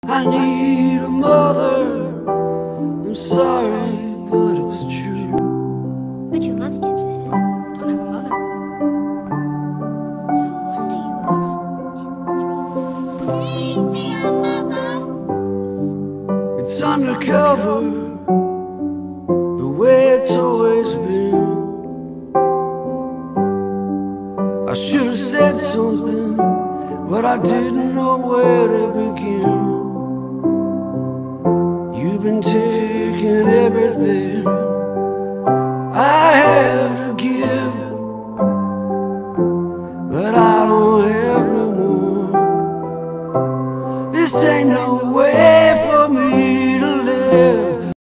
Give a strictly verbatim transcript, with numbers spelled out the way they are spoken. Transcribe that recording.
I need a mother. I'm sorry, but it's true. But your mother gets it, just don't have a mother. No wonder you were crying. Please be a mother. It's undercover, the way it's always been. I should have said something, but I didn't know where to begin. You've been taking everything